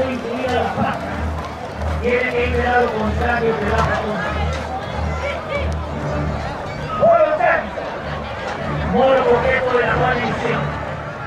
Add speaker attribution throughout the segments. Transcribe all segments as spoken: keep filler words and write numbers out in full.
Speaker 1: ser incluida la placa. Tiene que ir del lado contrario de la punta. Juego táctico. Moro coqueto de la guarnición.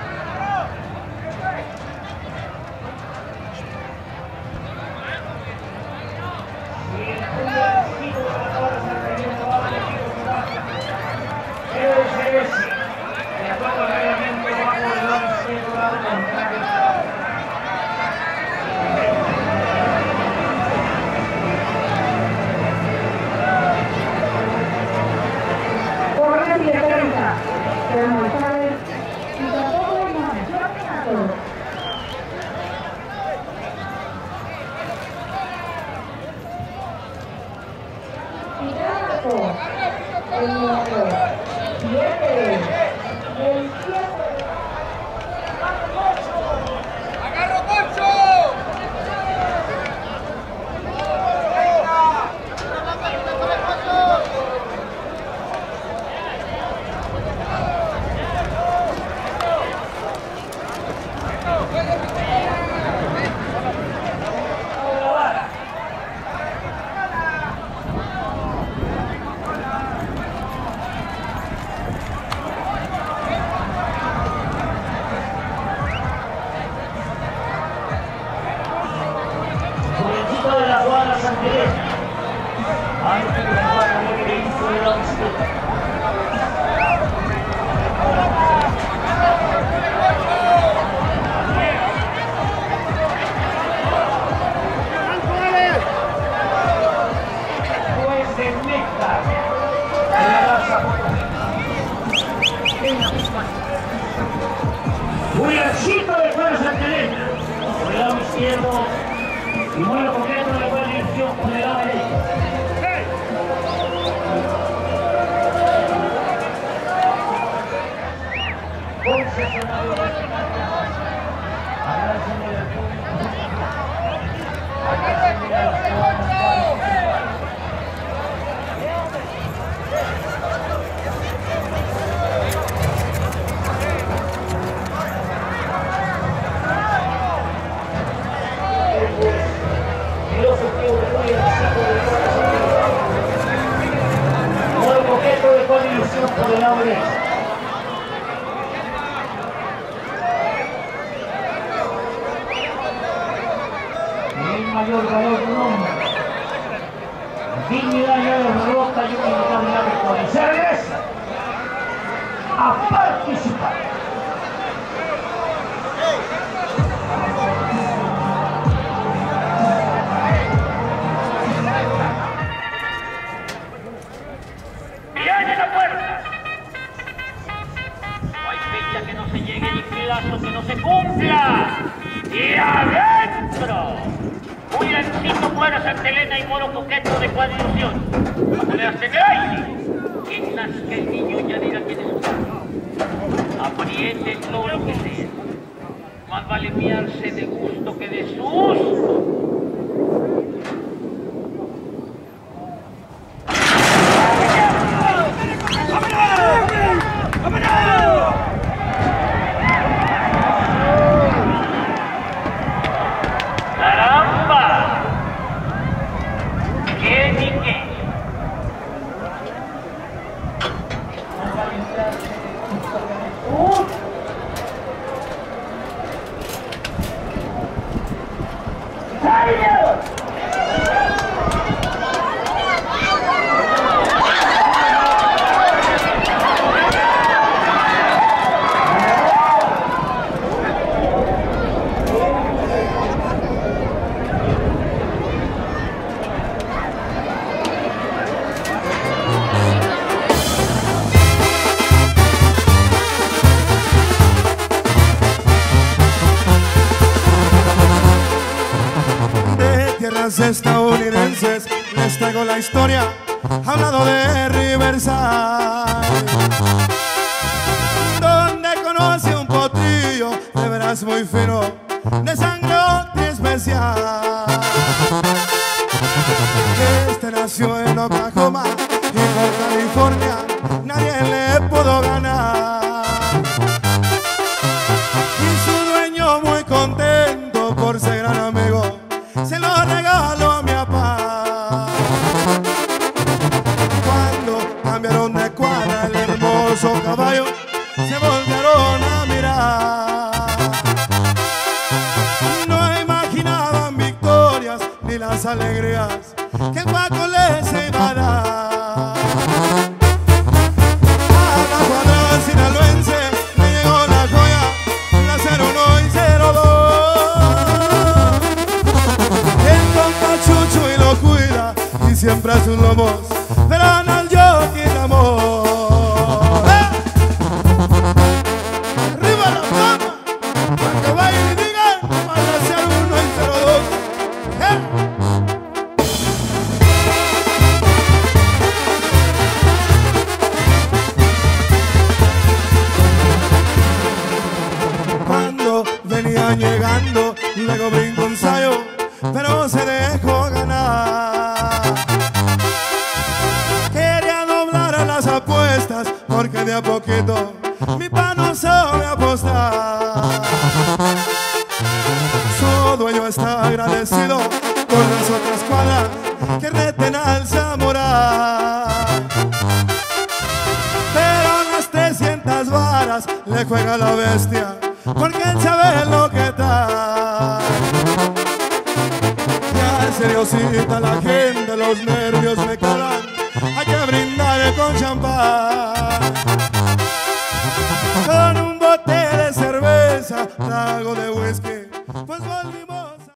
Speaker 1: Juliancito de Fuerza Santa Elena, por el lado izquierdo, y Moro Coqueto de la guarnición por el lado derecho. Concesionario de agradecen el público, agradecen a los ciudadanos participantes. El objetivo de hoy es el Moro Coqueto de guarnición por el lado derecho. Mayor valor de un hombre, dignidad ya de derrota y unidad de la victoria. Se regresa a participar. ¡Viene la puerta! No hay fecha que no se llegue ni plazo que no se cumpla. ¡Y adentro! Juliancito Fuerza Santa Elena y Moro Coqueto de guarnición. Cuando le hacen el aire, que nazca el niño ya dirá quién es su padre. Aprieten todo lo que sea. Más vale miarse de gusto que de susto.
Speaker 2: Estadounidenses, les traigo la historia hablando de Riverside, donde conocí un potrillo de veras muy fino, de sangre especial. Este nació en Oklahoma y por California nadie le pudo ganar, y su dueño muy contento por ser gran amigo las alegrías que el Paco les iba a dar. A la cuadra sinaloense me llegó la joya, la cero uno y cero dos. El compa Chucho y lo cuida y siempre a sus lomos verán al jockey de amor. ¡Eh! ¡Arriba la palma! Para que vayan y digan a la cero uno y cero dos. ¡Eh! Cuando venían llegando, luego brincó un sayo, pero se dejó ganar. Quería doblar a las apuestas, porque de a poquito mi pa no sabe apostar. Su dueño está agradecido con las otras cuadras que reten al samurai. Pero las trescientas varas le juega la bestia, porque él sabe lo que está. Ya seriosita la gente, los nervios me calan, hay que brindar con champán. Con un bote de cerveza, trago de whisky, pues volvimos.